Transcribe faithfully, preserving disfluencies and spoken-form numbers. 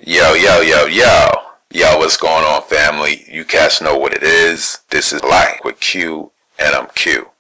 Yo, yo, yo, yo. Yo, what's going on, family? You cats know what it is. This is Black with Q, and I'm Q.